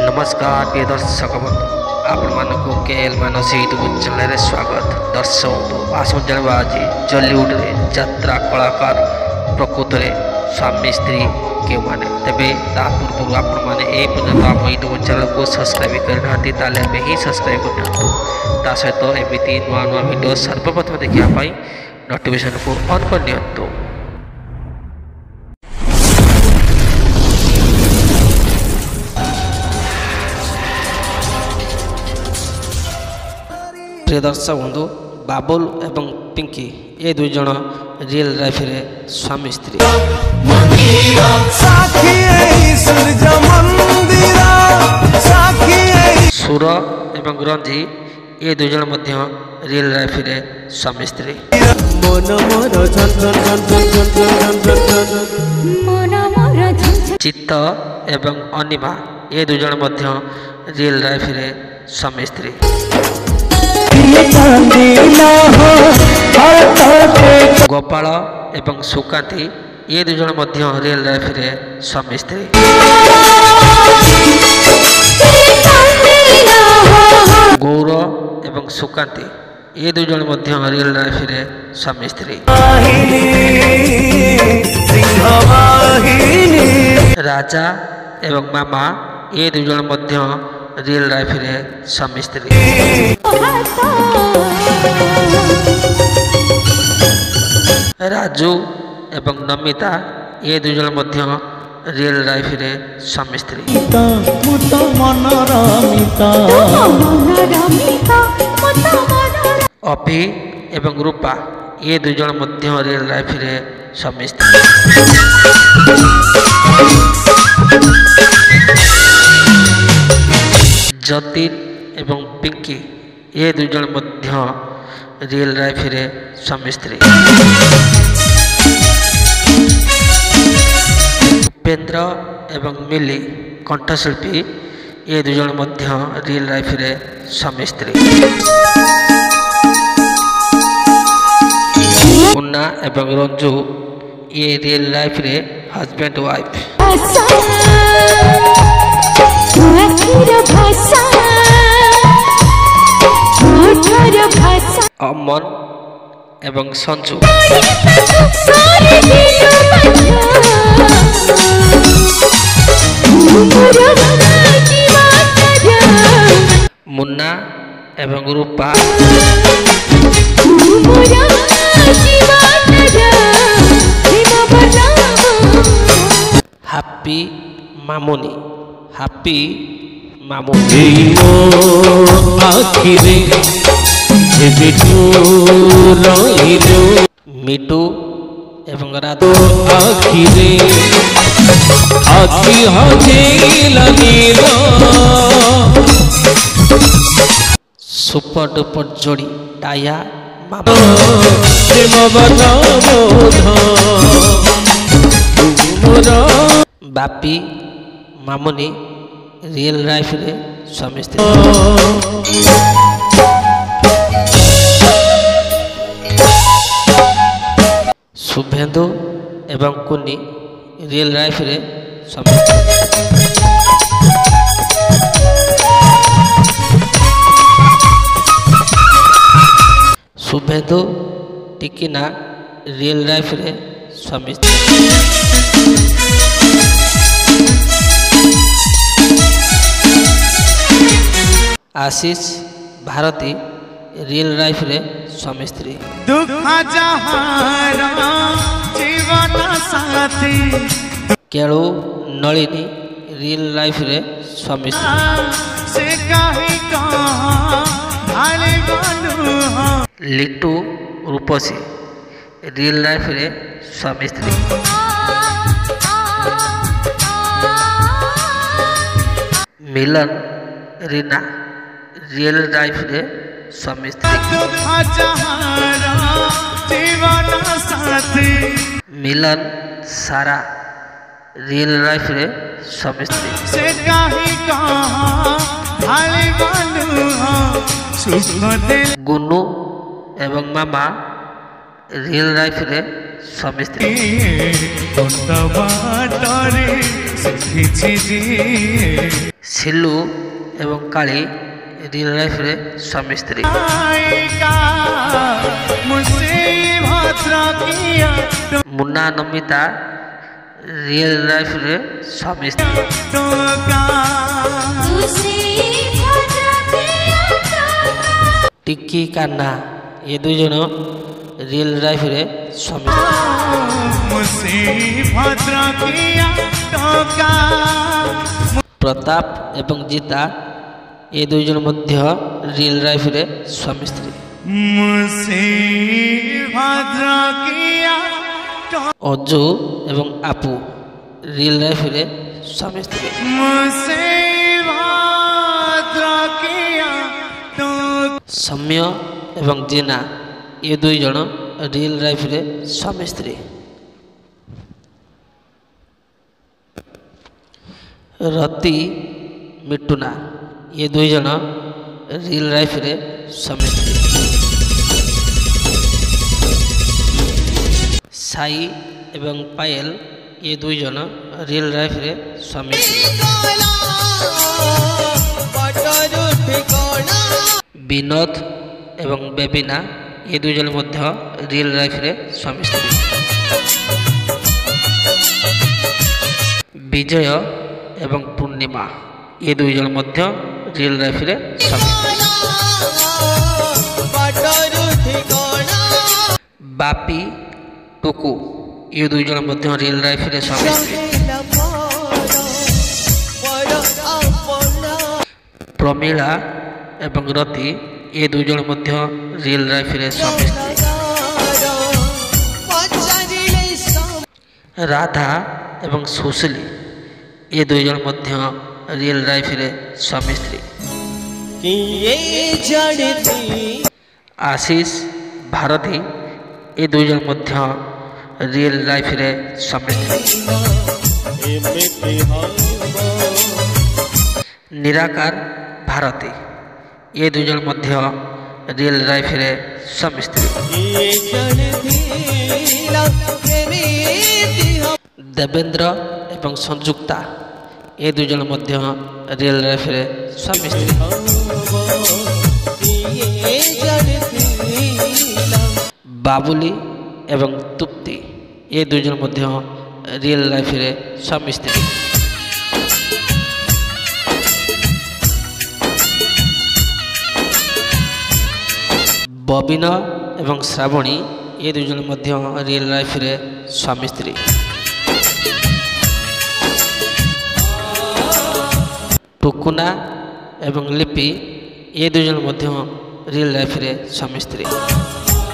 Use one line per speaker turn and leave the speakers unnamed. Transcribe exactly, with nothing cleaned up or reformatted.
नमस्कार प्रिय दर्शक बंधु आपण मानक केएल मानस यूट्यूब चैनल रे स्वागत। दर्शक बंधु आसम जानवा आज जलीउड रे यात्रा कलाकार प्रकृत में स्वामी स्त्री के माने तेबे ता पूर्व आपण माने ए पर्यंत आप यूट्यूब चैनल को सब्सक्राइब करना ताले एबे ही सब्सक्राइब करना ता सहित एमिति नुआ नुआ वीडियो सर्वप्रथम देखिया पाई नोटिफिकेशन को ऑन कर दियंतु। प्रिय दर्शक बंधु बाबुल एवं पिंकी ये दुई जन रियल लाइफ रे स्वामी स्त्री। सुर एवं रंजी ये दुई जन मध्य रियल लाइफ रे स्वामी स्त्री। चित्त एवं अनिमा ये दुई जन मध्य रियल लाइफ रे स्वामी स्त्री। गोपाल एवं सुकांती ये दुई जन मध्य रियल लाइफ रे स्वामी स्त्री। गौर एवं सुकांती ये दुई जन मध्य रियल लाइफ रे स्वामी स्त्री। राजा एवं मामा ये दुई जन मध्य रियल लाइफ रे स्वामी स्त्री। राजू एवं नमिता ये दुई जन मध्य रियल लाइफ रे स्वामी स्त्री। अभि एवं रूपा ये दुई जन मध्य रियल लाइफ रे स्वामी स्त्री। जतिन एवं पिंकी ये दुई जन मध्य रियल लाइफ रे स्वामी स्त्री। उपेंद्र एवं मिली कंठशिल्पी ये दुई जन मध्य रियल लाइफ रे स्वामी स्त्री। मुन्ना एवं रंजू ये रियल लाइफ रे हस्बैंड वाइफ। अमन एवं संजू मुन्ना एवं रूपा। हैप्पी मामुनी हैप्पी मामुनी मिटू एवं राधा आखिरे आखि सुपर डुपर जोड़ी टाया मामा। बापी मामुनी रियल लाइफ रे स्वामी स्त्री। शुभेंदु एवं कुन्नी रियल लाइफ रे स्वामी स्त्री। शुभेंदु टिकिना रियल लाइफ रे स्वामी स्त्री। आशीष भारती रियल लाइफ रे स्वामी स्त्री। केळू नलिनी रियल लाइफ रे स्वामी स्त्री। लिटू रूपसी रियल लाइफ रे स्वामी स्त्री। मिलन रीना रियल लाइफ रे स्वामी स्त्री। मिलन सारा रियल लाइफ रे स्वामी स्त्री। गुन्नू एवं मामा रियल लाइफ रे स्वामी स्त्री। ସିଲୁ ଏବଂ କାଳି ରିଏଲ୍ ଲାଇଫରେ ସ୍ୱାମୀ ସ୍ତ୍ରୀ। ମୁନା ନମିତା ରିଏଲ୍ ଲାଇଫରେ ସ୍ୱାମୀ ସ୍ତ୍ରୀ। ଟିକି କାହ୍ନା ଏ ଦୁଇ ଜଣ ରିଏଲ୍ ଲାଇଫରେ ସ୍ୱାମୀ ସ୍ତ୍ରୀ। ପ୍ରତାପ ଏବଂ ଜିତା ଏ ଦୁଇ ଜଣ ମଧ୍ୟ ରିଏଲ୍ ଲାଇଫରେ ସ୍ୱାମୀ ସ୍ତ୍ରୀ। ଅଜୁ ଏବଂ ଆପୁ ରିଏଲ୍ ଲାଇଫରେ ସ୍ୱାମୀ ସ୍ତ୍ରୀ। ସୌମ୍ୟ ଏବଂ ଜିନା ଏ ଦୁଇ ଜଣ ରିଏଲ୍ ଲାଇଫରେ ସ୍ୱାମୀ ସ୍ତ୍ରୀ। ରତି ମିଟୁନା ଏ ଦୁଇ ଜଣ ରିଏଲ୍ ଲାଇଫରେ ସ୍ୱାମୀ ସ୍ତ୍ରୀ। ସାଇ ଏବଂ ପାୟଲ ଏ ଦୁଇ ଜଣ ରିଏଲ୍ ଲାଇଫରେ ସ୍ୱାମୀ ସ୍ତ୍ରୀ। ବିନୋଦ ଏବଂ ବେବିନା ଏ ଦୁଇ ଜଣ ମଧ୍ୟ ରିଏଲ୍ ଲାଇଫରେ ସ୍ୱାମୀ ସ୍ତ୍ରୀ। ବିଜୟ ଏବଂ ପୂର୍ଣ୍ଣିମା ଏ ଦୁଇ ଜଣ ମଧ୍ୟ ରିଏଲ୍ ଲାଇଫରେ ସ୍ୱାମୀ ସ୍ତ୍ରୀ। ବାପି ଟୁକୁ ଏ ଦୁଇ ଜଣ ମଧ୍ୟ ରିଏଲ୍ ଲାଇଫରେ ସ୍ୱାମୀ ସ୍ତ୍ରୀ। ପ୍ରମିଳା ଏବଂ ରତି ଏ ଦୁଇ ଜଣ ମଧ୍ୟ ରିଏଲ୍ ଲାଇଫରେ ସ୍ୱାମୀ ସ୍ତ୍ରୀ। ରାଧା ଏବଂ ସୁଶୀଲ ଏ ଦୁଇ ଜଣ ମଧ୍ୟ ରିଏଲ୍ ଲାଇଫରେ ସ୍ୱାମୀ ସ୍ତ୍ରୀ। ଆଶିଷ ଭାରତୀ ଏ ଦୁଇ ଜଣ ମଧ୍ୟ ରିଏଲ୍ ଲାଇଫରେ ସ୍ୱାମୀ ସ୍ତ୍ରୀ। ନିରାକାର ଭାରତୀ ଏ ଦୁଇ ଜଣ ମଧ୍ୟ ରିଏଲ୍ ଲାଇଫରେ ସ୍ୱାମୀ ସ୍ତ୍ରୀ। ଦେବେନ୍ଦ୍ର ଏବଂ ସଂଯୁକ୍ତା ଏ ଦୁଇ ଜଣ ମଧ୍ୟ ରିଏଲ୍ ଲାଇଫରେ ସ୍ୱାମୀ ସ୍ତ୍ରୀ। ବାବୁଲି ଏବଂ ତୃପ୍ତି ଏ ଦୁଇ ଜଣ ମଧ୍ୟ ରିଏଲ୍ ଲାଇଫରେ ସ୍ୱାମୀ ସ୍ତ୍ରୀ। ବବିନ ଏବଂ ଶ୍ରାବଣୀ ଏ ଦୁଇ ଜଣ ମଧ୍ୟ ରିଏଲ୍ ଲାଇଫରେ ସ୍ୱାମୀ ସ୍ତ୍ରୀ। ଟୁକୁନା ଏବଂ ଲିପି ଏ ଦୁଇ ଜଣ ମଧ୍ୟ ରିଏଲ୍ ଲାଇଫରେ ସ୍ୱାମୀ ସ୍ତ୍ରୀ।